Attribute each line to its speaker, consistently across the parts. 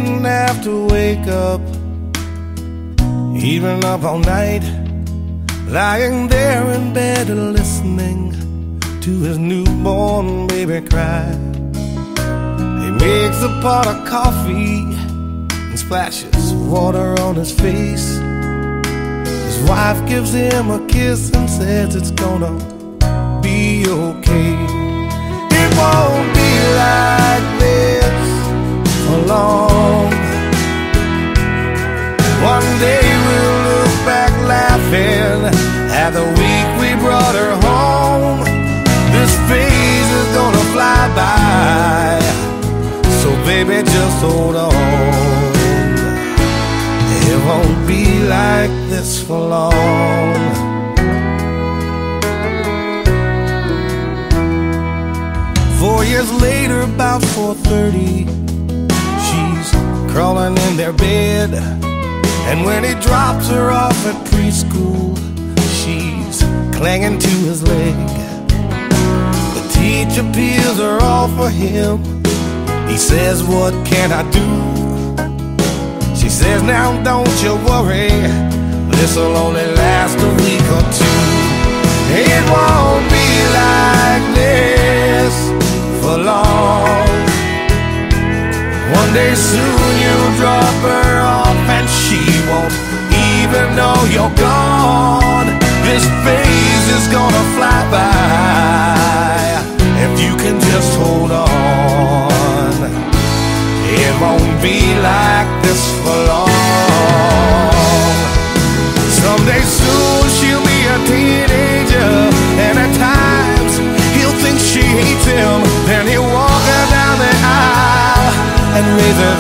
Speaker 1: didn't have to wake up, even up all night, lying there in bed listening to his newborn baby cry. He makes a pot of coffee and splashes water on his face. His wife gives him a kiss and says it's gonna be okay. It won't be like this for long. One day we'll look back laughing at the week we brought her home. This phase is gonna fly by, so baby just hold on. It won't be like this for long. 4 years later, about 4:30, she's crawling in their bed. And when he drops her off at preschool, she's clinging to his leg. The teacher peels her off for him. He says, what can I do? She says, now don't you worry, this'll only last a week or two. It won't be like this for long. One day soon you'll drop her off and she won't even know you're gone. This phase is gonna fly by if you can just hold on. It won't be like this for long. Someday soon she'll be a teenager, and at times he'll think she hates him. Then he'll walk her down the aisle and raise her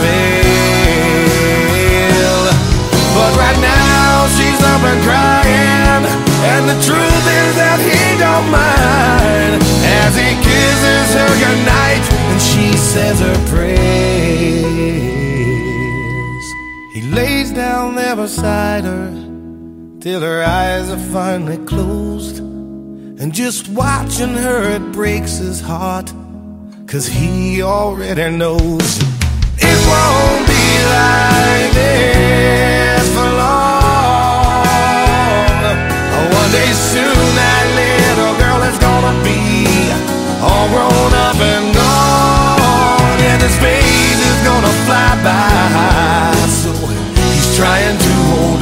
Speaker 1: veil. But right now she's up and crying, and the truth is that he don't mind as he kisses her goodnight and she says her prayers. He lays down there beside her till her eyes are finally closed, and just watching her it breaks his heart, 'cause he already knows it won't be like this for long. One day soon that little girl is gonna be all grown up and gone, and his phase is gonna fly by, so he's trying to hold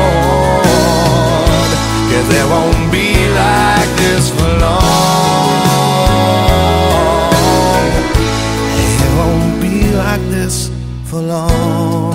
Speaker 1: on, 'cause there won't be like this for long. It won't be like this for long.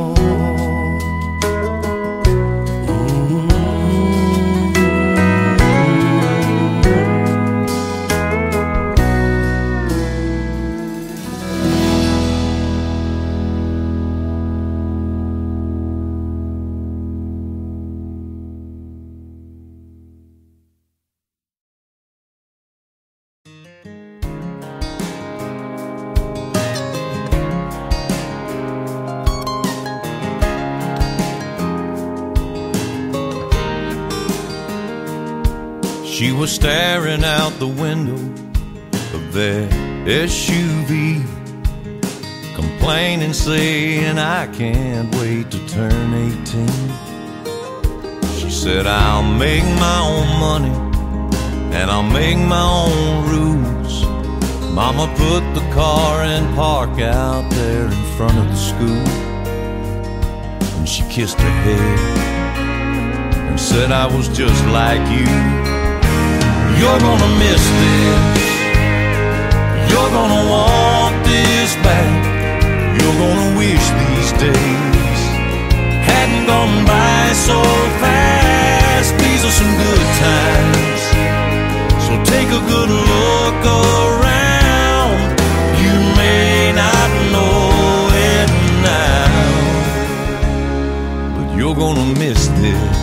Speaker 2: She was staring out the window of their SUV, complaining, saying, I can't wait to turn 18. She said, I'll make my own money and I'll make my own rules. Mama put the car and park out there in front of the school, and she kissed her head and said, I was just like you. You're gonna miss this, you're gonna want this back. You're gonna wish these days hadn't gone by so fast. These are some good times, so take a good look around. You may not know it now, but you're gonna miss this.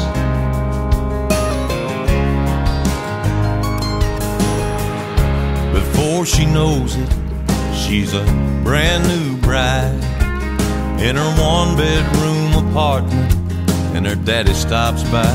Speaker 2: Before she knows it, she's a brand new bride in her one-bedroom apartment, and her daddy stops by.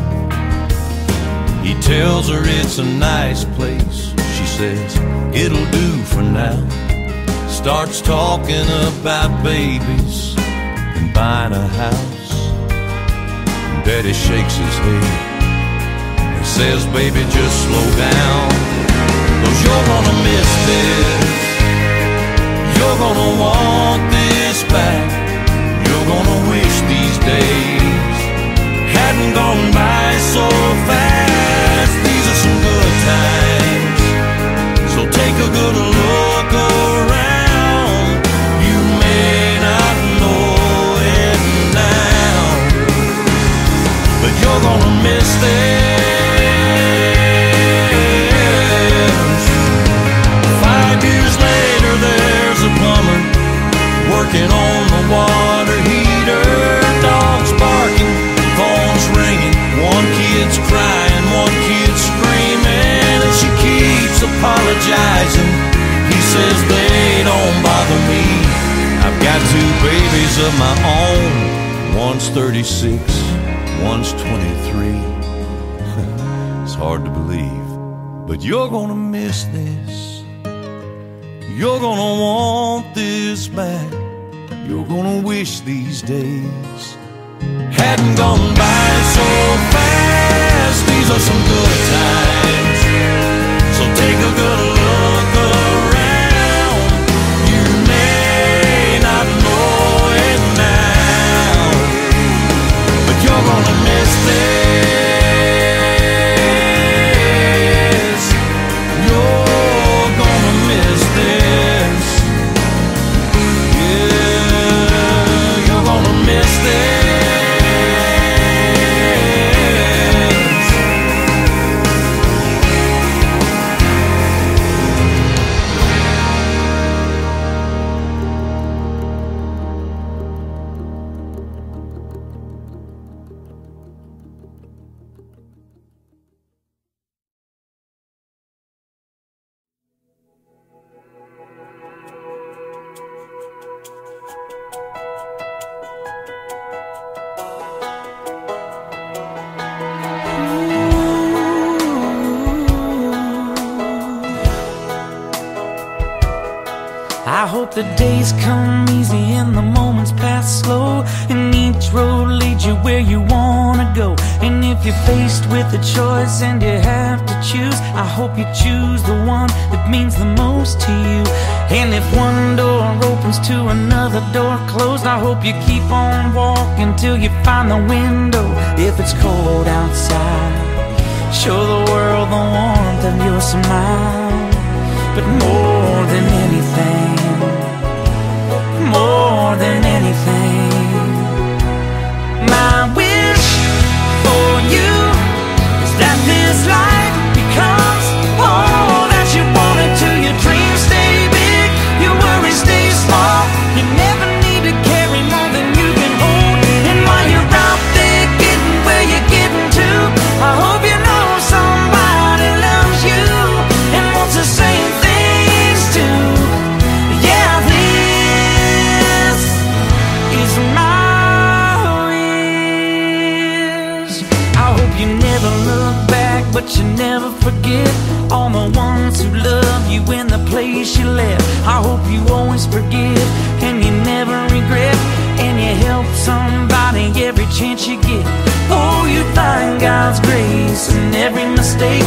Speaker 2: He tells her it's a nice place. She says, it'll do for now. starts talking about babies and buying a house. Daddy shakes his head and says, baby, just slow down, 'cause you're gonna miss this. You're gonna want this back. You're gonna wish these days hadn't gone by so fast. These are some good times, so take a good look around. You may not know it now, but you're gonna miss this. 5 years later, there's a plumber working on the water heater. Dogs barking, phones ringing, one kid's crying, one kid's screaming, and she keeps apologizing. He says, they don't bother me. I've got 2 babies of my own. One's 36, one's 23. It's hard to believe, but you're gonna miss this. You're gonna want this back. You're gonna wish these days hadn't gone by so fast. These are some good times, so take a good look around. You may not know it now, but you're gonna miss this. You're gonna miss this. Yeah, you're gonna miss this.
Speaker 3: I hope the days come easy and the moments pass slow, and each road leads you where you wanna go. And if you're faced with a choice and you have to choose, I hope you choose the one that means the most to you. And if one door opens to another door closed, I hope you keep on walking till you find the window. If it's cold outside, show the world the warmth of your smile. But more than anything, more than anything, my wish for you is that this life becomes all that you want it to. Your dreams stay big, your worries stay small. You never need to carry more than you can hold. And while you're out there getting where you're getting to, I hope you know somebody loves you and wants the same things too. Yeah, this is my wish. I hope you never look back, but you never forget all the ones who love you in the place you left. I hope you always forgive and you never regret, and you help somebody every chance you get. Oh, you find God's grace in every mistake,